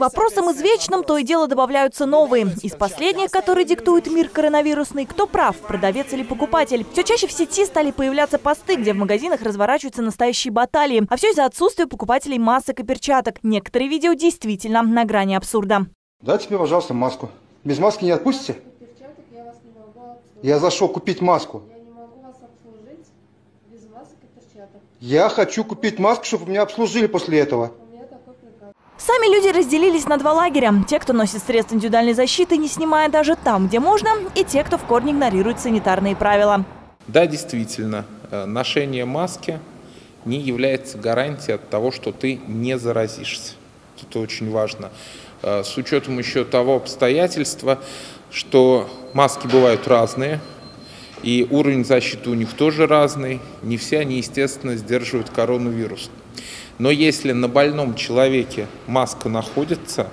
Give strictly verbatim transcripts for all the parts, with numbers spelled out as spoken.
вопросам извечным то и дело добавляются новые. Из последних, которые диктует мир коронавирусный, кто прав, продавец или покупатель. Все чаще в сети стали появляться посты, где в магазинах разворачиваются настоящие баталии. А все из-за отсутствия покупателей масок и перчаток. Некоторые видео действительно на грани абсурда. Дайте мне, пожалуйста, маску. Без маски не отпустите? Я зашел купить маску. Я не могу вас обслужить без масок и перчаток. Я хочу купить маску, чтобы меня обслужили после этого. У меня такой приказ. Сами люди разделились на два лагеря. Те, кто носит средства индивидуальной защиты, не снимая даже там, где можно, и те, кто в корне игнорирует санитарные правила. Да, действительно, ношение маски не является гарантией от того, что ты не заразишься. Это очень важно. С учетом еще того обстоятельства, что маски бывают разные, и уровень защиты у них тоже разный. Не все они, естественно, сдерживают коронавирус. Но если на больном человеке маска находится,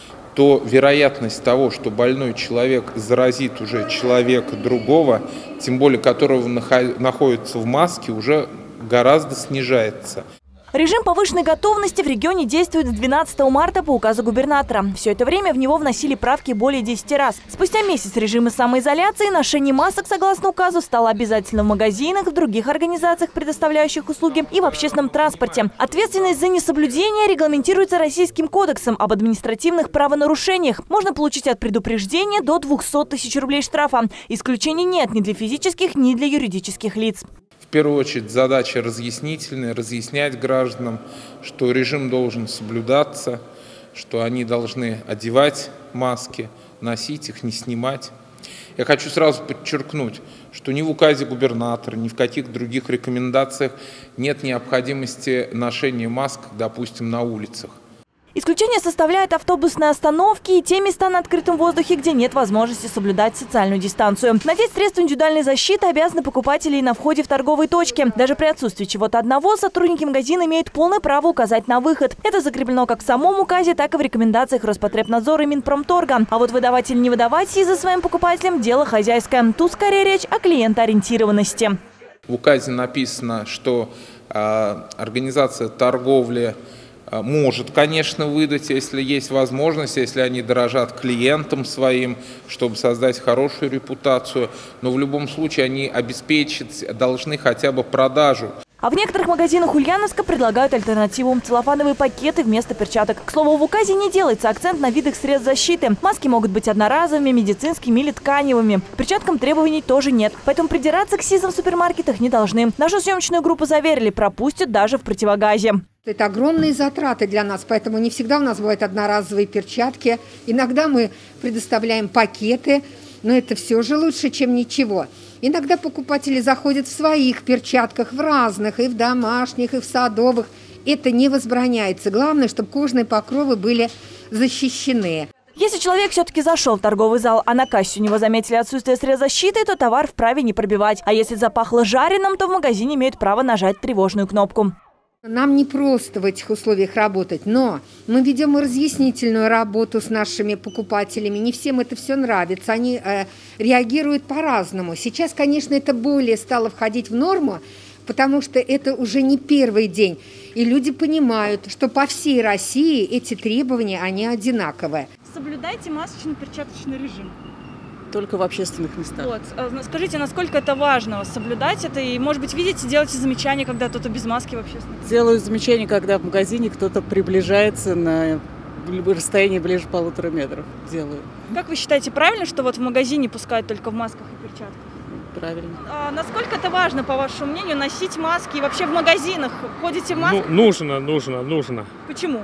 то вероятность того, что больной человек заразит уже человека другого, тем более которого находится в маске, уже гораздо снижается. Режим повышенной готовности в регионе действует с двенадцатого марта по указу губернатора. Все это время в него вносили правки более десяти раз. Спустя месяц режима самоизоляции ношение масок, согласно указу, стало обязательно в магазинах, в других организациях, предоставляющих услуги, и в общественном транспорте. Ответственность за несоблюдение регламентируется Российским кодексом об административных правонарушениях. Можно получить от предупреждения до двухсот тысяч рублей штрафа. Исключений нет ни для физических, ни для юридических лиц. В первую очередь задача разъяснительная, разъяснять гражданам, что режим должен соблюдаться, что они должны одевать маски, носить их, не снимать. Я хочу сразу подчеркнуть, что ни в указе губернатора, ни в каких других рекомендациях нет необходимости ношения масок, допустим, на улицах. Исключение составляют автобусные остановки и те места на открытом воздухе, где нет возможности соблюдать социальную дистанцию. Надеть средства индивидуальной защиты обязаны покупатели и на входе в торговые точки. Даже при отсутствии чего-то одного сотрудники магазина имеют полное право указать на выход. Это закреплено как в самом указе, так и в рекомендациях Роспотребнадзора и Минпромторга. А вот выдавать или не выдавать СИЗО своим покупателям – дело хозяйское. Тут скорее речь о клиентоориентированности. В указе написано, что э, организация торговли может, конечно, выдать, если есть возможность, если они дорожат клиентам своим, чтобы создать хорошую репутацию. Но в любом случае они обеспечить должны хотя бы продажу. А в некоторых магазинах Ульяновска предлагают альтернативу – целлофановые пакеты вместо перчаток. К слову, в указе не делается акцент на видах средств защиты. Маски могут быть одноразовыми, медицинскими или тканевыми. К перчаткам требований тоже нет. Поэтому придираться к СИЗам в супермаркетах не должны. Нашу съемочную группу заверили – пропустят даже в противогазе. Это огромные затраты для нас, поэтому не всегда у нас бывают одноразовые перчатки. Иногда мы предоставляем пакеты, но это все же лучше, чем ничего. Иногда покупатели заходят в своих перчатках, в разных, и в домашних, и в садовых. Это не возбраняется. Главное, чтобы кожные покровы были защищены. Если человек все-таки зашел в торговый зал, а на кассе у него заметили отсутствие средств защиты, то товар вправе не пробивать. А если запахло жареным, то в магазине имеют право нажать тревожную кнопку. Нам не просто в этих условиях работать, но мы ведем разъяснительную работу с нашими покупателями. Не всем это все нравится, они э, реагируют по-разному. Сейчас, конечно, это более стало входить в норму, потому что это уже не первый день. И люди понимают, что по всей России эти требования, они одинаковые. Соблюдайте масочно-перчаточный режим. Только в общественных местах. Вот. Скажите, насколько это важно соблюдать это? И, может быть, видите, делайте замечания, когда кто-то без маски в общественных местах? Делаю замечания, когда в магазине кто-то приближается на расстоянии ближе полутора метров. Делаю. Как вы считаете, правильно, что вот в магазине пускают только в масках и перчатках? Правильно. А насколько это важно, по вашему мнению, носить маски? И вообще в магазинах ходите в масках? Ну, нужно, нужно, нужно. Почему?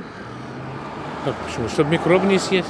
Как почему? Чтобы микроб не съесть.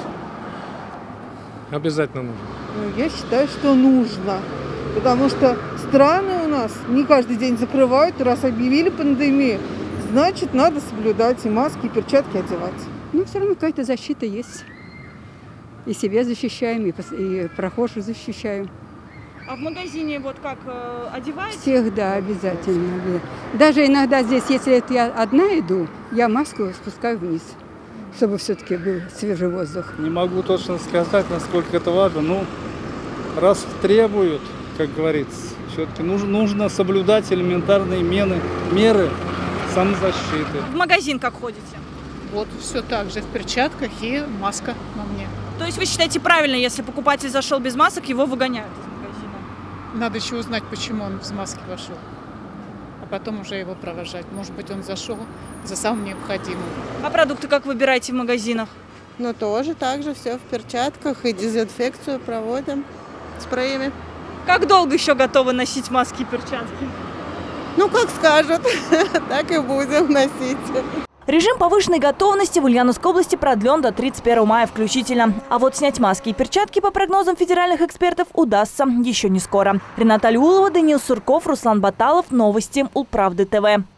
Обязательно нужно. Я считаю, что нужно, потому что страны у нас не каждый день закрывают, раз объявили пандемию, значит, надо соблюдать и маски, и перчатки одевать. Ну, все равно какая-то защита есть. И себя защищаем, и, и прохожих защищаем. А в магазине вот как, э, одеваете? Всех, да, обязательно. Даже иногда здесь, если это я одна иду, я маску спускаю вниз, чтобы все-таки был свежий воздух. Не могу точно сказать, насколько это важно. Ну, раз требуют, как говорится, все-таки нужно, нужно соблюдать элементарные меры, меры самозащиты. В магазин как ходите? Вот, все так же, в перчатках и маска на мне. То есть вы считаете правильно, если покупатель зашел без масок, его выгоняют из магазина? Надо еще узнать, почему он без маски вошел, а потом уже его провожать. Может быть, он зашел за самым необходимым. А продукты как выбираете в магазинах? Ну, тоже так же, все в перчатках и дезинфекцию проводим спреями. Как долго еще готовы носить маски и перчатки? Ну, как скажут, так и будем носить. Режим повышенной готовности в Ульяновской области продлен до тридцать первого мая включительно. А вот снять маски и перчатки, по прогнозам федеральных экспертов, удастся еще не скоро. Рената Алиулова, Даниил Сурков, Руслан Баталов. Новости Улправды ТВ.